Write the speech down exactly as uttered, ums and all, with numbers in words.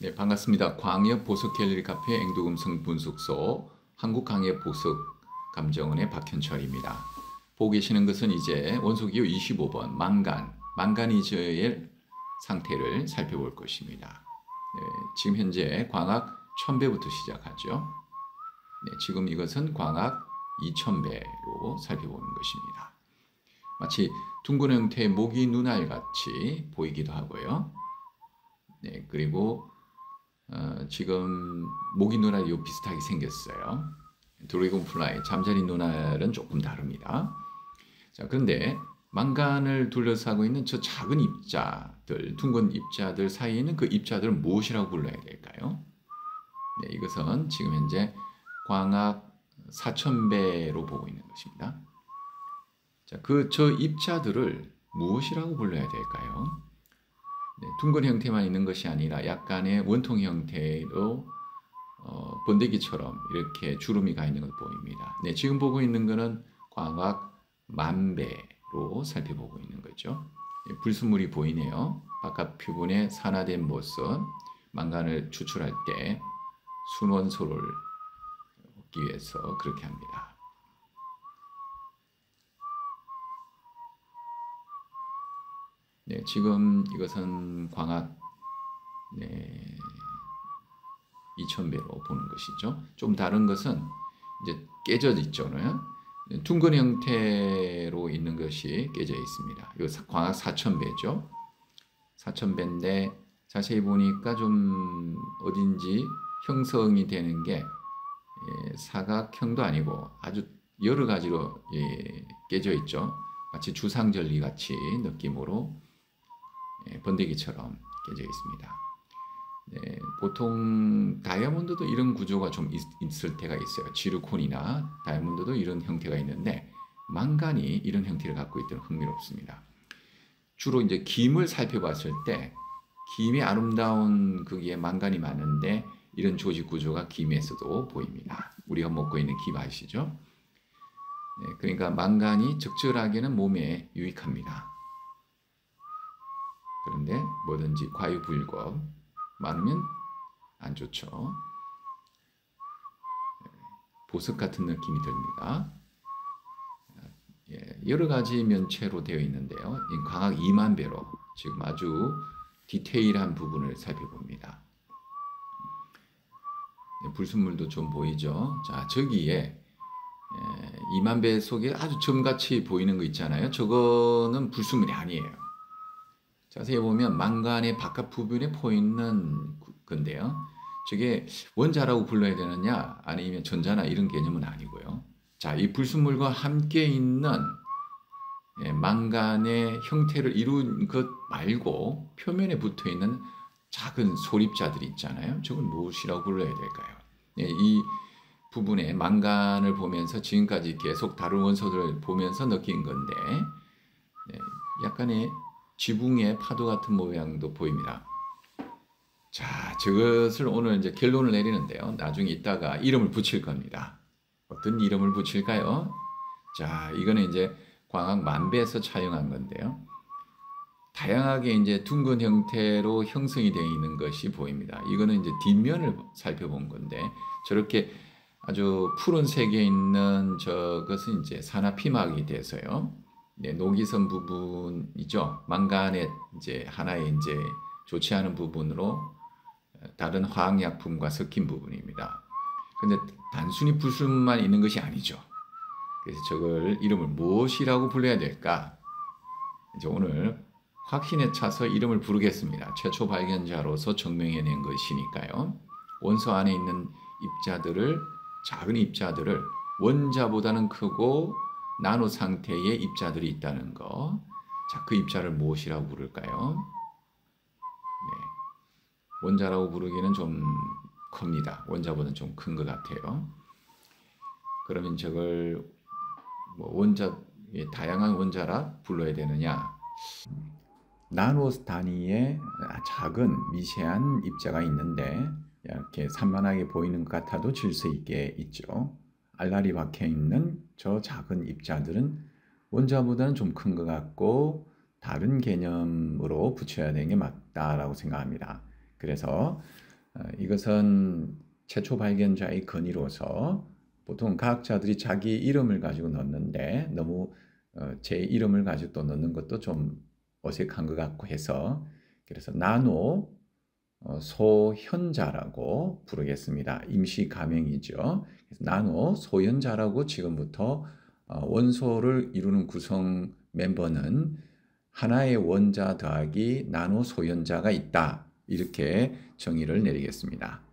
네, 반갑습니다. 광역 보석 갤러리 카페 앵두금성 분석소 한국광역보석 감정원의 박현철입니다. 보고 계시는 것은 이제 원소기호 이십오 번 망간, 망가니즈의 상태를 살펴볼 것입니다. 네, 지금 현재 광학 천 배부터 시작하죠. 네, 지금 이것은 광학 이천 배로 살펴보는 것입니다. 마치 둥근 형태의 모기 눈알 같이 보이기도 하고요. 네, 그리고 어, 지금 모기 눈알이 요 비슷하게 생겼어요. 드래곤플라이, 잠자리 눈알은 조금 다릅니다. 자, 그런데 망간을 둘러싸고 있는 저 작은 입자들, 둥근 입자들 사이에 있는 그 입자들은 무엇이라고 불러야 될까요? 네, 이것은 지금 현재 광학 사천 배로 보고 있는 것입니다. 자, 그 저 입자들을 무엇이라고 불러야 될까요? 네, 둥근 형태만 있는 것이 아니라 약간의 원통 형태로 어, 번데기처럼 이렇게 주름이 가 있는 것 보입니다. 네, 지금 보고 있는 것은 광학 만배로 살펴보고 있는 거죠. 네, 불순물이 보이네요. 바깥 표본의 산화된 모습, 망간을 추출할 때 순원소를 얻기 위해서 그렇게 합니다. 네, 지금 이것은 광학 네, 이천 배로 보는 것이죠. 좀 다른 것은 이제 깨져 있잖아요. 둥근 형태로 있는 것이 깨져 있습니다. 이거 광학 사천 배죠. 사천 배인데 자세히 보니까 좀 어딘지 형성이 되는 게 사각형도 아니고 아주 여러 가지로 깨져 있죠. 마치 주상절리 같이 느낌으로 번데기처럼 깨져 있습니다. 네, 보통 다이아몬드도 이런 구조가 좀 있, 있을 때가 있어요. 지르콘이나 다이아몬드도 이런 형태가 있는데 망간이 이런 형태를 갖고 있다는 흥미롭습니다. 주로 이제 김을 살펴봤을 때 김이 아름다운 거기에 망간이 많은데 이런 조직 구조가 김에서도 보입니다. 우리가 먹고 있는 김 아시죠? 네, 그러니까 망간이 적절하게는 몸에 유익합니다. 그런데 뭐든지 과유불급 많으면 안 좋죠. 보석 같은 느낌이 듭니다. 예, 여러 가지 면체로 되어 있는데요. 광학 이만 배로 지금 아주 디테일한 부분을 살펴봅니다. 예, 불순물도 좀 보이죠. 자, 저기에 예, 이만 배 속에 아주 점같이 보이는 거 있잖아요. 저거는 불순물이 아니에요. 자세히 보면 망간의 바깥 부분에 보이는 건데요. 저게 원자라고 불러야 되느냐 아니면 전자나 이런 개념은 아니고요. 자, 이 불순물과 함께 있는 망간의 형태를 이룬 것 말고 표면에 붙어 있는 작은 솔입자들이 있잖아요. 저건 무엇이라고 불러야 될까요? 이 부분에 망간을 보면서 지금까지 계속 다른 원소들을 보면서 느낀 건데 약간의 지붕의 파도 같은 모양도 보입니다. 자, 저것을 오늘 이제 결론을 내리는데요. 나중에 이따가 이름을 붙일 겁니다. 어떤 이름을 붙일까요? 자, 이거는 이제 광학 만배에서 촬영한 건데요. 다양하게 이제 둥근 형태로 형성이 되어 있는 것이 보입니다. 이거는 이제 뒷면을 살펴본 건데 저렇게 아주 푸른색에 있는 저것은 이제 산화 피막이 돼서요. 네, 녹이선 부분이죠. 망간의 이제 하나의 이제 좋지 않은 부분으로 다른 화학약품과 섞인 부분입니다. 근데 단순히 불순만 있는 것이 아니죠. 그래서 저걸 이름을 무엇이라고 불러야 될까? 이제 오늘 확신에 차서 이름을 부르겠습니다. 최초 발견자로서 증명해낸 것이니까요. 원소 안에 있는 입자들을 작은 입자들을 원자보다는 크고 나노 상태의 입자들이 있다는 거. 자, 그 입자를 무엇이라고 부를까요? 네. 원자라고 부르기는 좀 큽니다. 원자보다는 좀 큰 것 같아요. 그러면 저걸 뭐 원자, 다양한 원자라 불러야 되느냐? 나노 단위의 작은 미세한 입자가 있는데 이렇게 산만하게 보이는 것 같아도 질서 있게 있죠. 알알이 박혀 있는 저 작은 입자들은 원자보다는 좀 큰 것 같고 다른 개념으로 붙여야 되는 게 맞다라고 생각합니다. 그래서 어, 이것은 최초 발견자의 건의로서 보통 과학자들이 자기 이름을 가지고 넣는데 너무 어, 제 이름을 가지고 또 넣는 것도 좀 어색한 것 같고 해서 그래서 나노 어, 소현자라고 부르겠습니다. 임시 가명이죠. 그래서 나노 소현자라고 지금부터 어, 원소를 이루는 구성 멤버는 하나의 원자 더하기 나노 소현자가 있다. 이렇게 정의를 내리겠습니다.